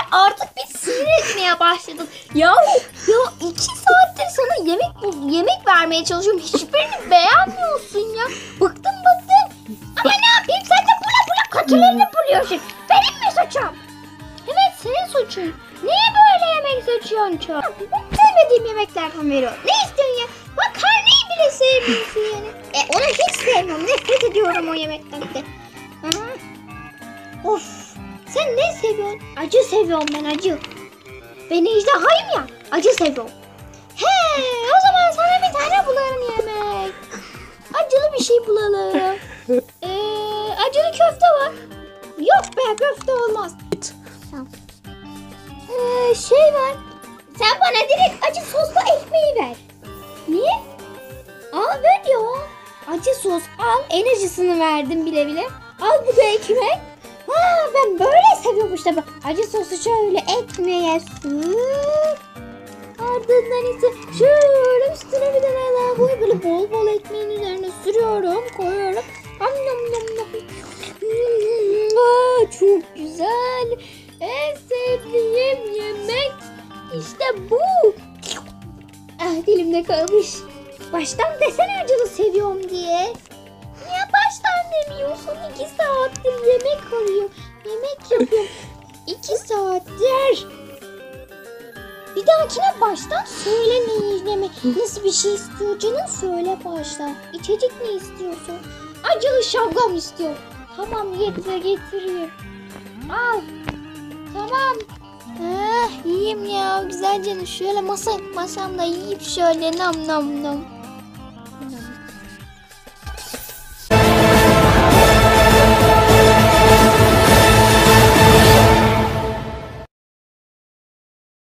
artık bir sinir etmeye başladın. Ya 2 saattir sana yemek vermeye çalışıyorum. Hiçbirini beğenmiyorsun ya. Bıktım. Ama ne yapayım, sen de bula kötülerini buluyorsun. Benim mi suçum? Evet, senin suçun. Niye böyle yemek seçiyorsun çok? Sevmediğim yemeklerden veriyorum. Ne istiyorsun ya? Makarnayı bile sevmiyorsun yani. Onu hiç sevmiyorum. Nefret ediyorum o yemekten de. Of. Sen ne seviyorsun? Acı seviyorum ben, acı. Ben ejderhayım ya. Acı seviyorum. He, o zaman sana bir tane bulalım yemek. Acılı bir şey bulalım. Acılı köfte var. Yok be, köfte olmaz. Tamam. Şey var. Sen bana direkt acı soslu ekmeği ver. Niye? Al ver ya. Acı sos al. Enerjisini verdim bile. Al bu da ekmek. Ben böyle seviyorum işte. Acı sosu şöyle ekmeğe sür. Ardından ise şöyle üstüne bir tane daha koy. Böyle bol ekmeğin üzerine sürüyorum. Koyuyorum. Çok güzel. En sevdiğim yemek işte bu. Dilimde kalmış. Baştan desene acılı seviyorum diye. Niye baştan demiyorsun? 2 saattir yemek arıyorum. Yemek yapıyorum. 2 saattir. Bir dahakine baştan söyle nasıl bir şey istiyor canım, söyle baştan. İçecek ne istiyorsun? Acılı şalgam istiyor. Tamam, getireyim. Al. Tamam. Yiyeyim ya güzel canım. Şöyle masamda yiyip şöyle nam.